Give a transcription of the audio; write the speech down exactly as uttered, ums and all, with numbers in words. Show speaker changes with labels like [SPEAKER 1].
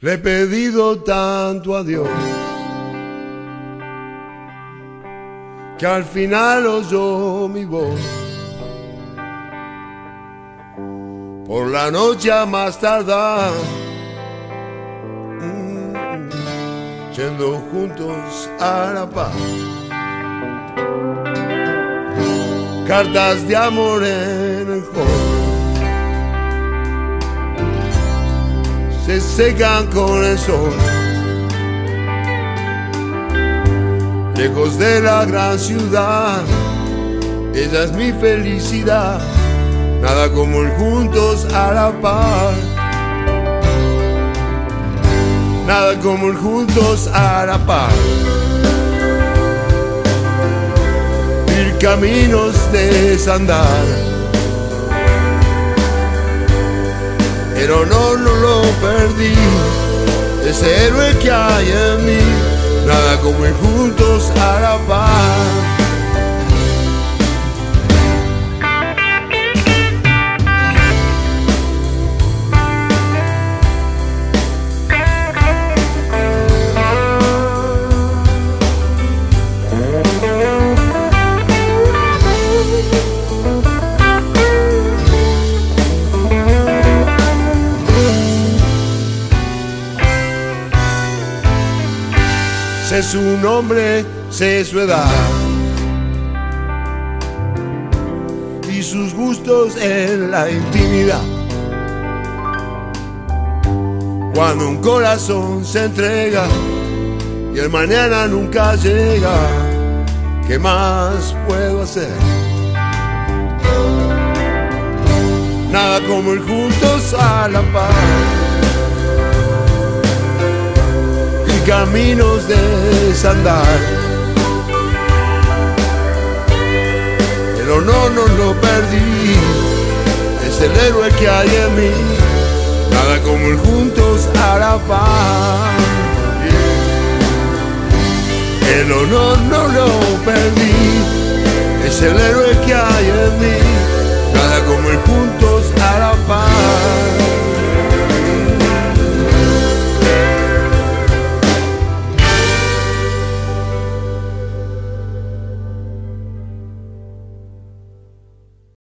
[SPEAKER 1] Le he pedido tanto a Dios que al final oyó mi voz. Por la noche a más tardar, mm, yendo juntos a la paz. Cartas de amor en el hall se secan con el sol. Lejos de la gran ciudad, ella es mi felicidad. Nada como el juntos a la par. Nada como el juntos a la par. Mil caminos desandar, pero no, no lo perdí. Ese héroe que hay en mí. Nada como ir juntos a la par. Sé su nombre, sé su edad y sus gustos en la intimidad. Cuando un corazón se entrega y el mañana nunca llega, ¿qué más puedo hacer? Nada como ir juntos a la paz. Caminos de desandar, pero no, no lo perdí. Es el héroe que hay en mí. Nada como ir juntos a la paz. El honor no lo perdí. Es el héroe que hay en mí.